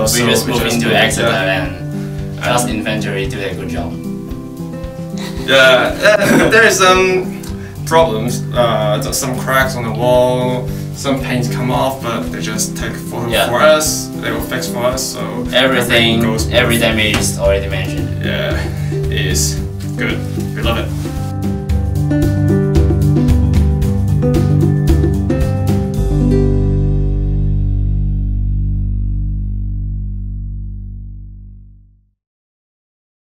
we just moved into Exeter and Trust Inventory did a good job. Yeah, there is some problems. Some cracks on the wall, some paints come off, but they just take photo for us. They will fix for us. So every damage is already mentioned. Yeah, it is good. We love it.